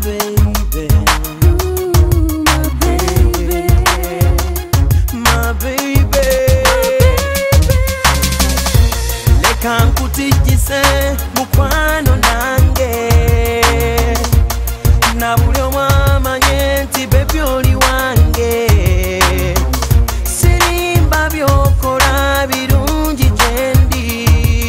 baby. My baby. Leka nkutijise mukwano nange. Na buli omwamanye nti baby oli wange. Sirimba byokola birungi gyendi.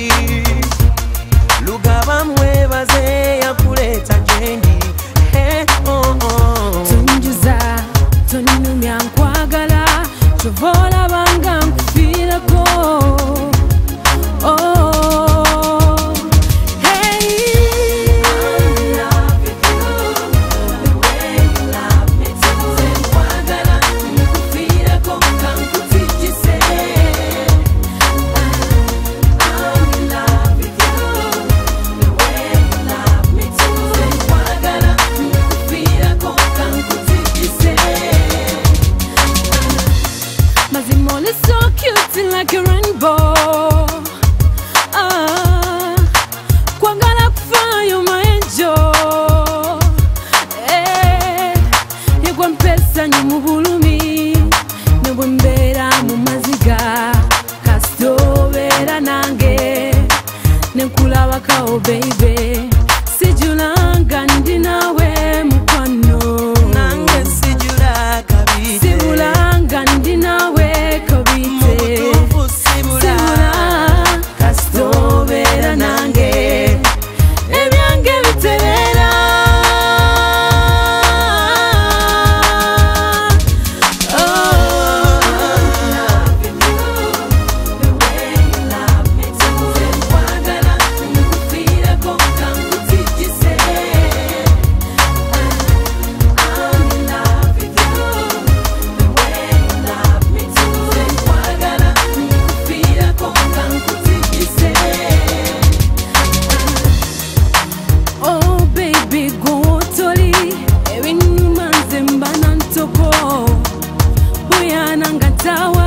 Lugaba mwebaze yakuleta gyendi. Hey, oh, oh. Tunjuza, toninumya nkwagala. Chovola banga nkufirako. Mazimone so cute like a rainbow. Kwangala kufayo maenjo. Yegwa mpesa nyumubulumi. Nebwe mbera mu maziga. Kasitobera nange. Nenkulaba kao baby. Sijulanga ndi nawe mukwano. Nange sijula kabite. Sibulanga ndi nawe kabite. Mutufu sibula. Kasitobera nange. Ebyange biterera. Oh baby go toli. Ebinyuma nze mba nantoko. Buyana ngatawa.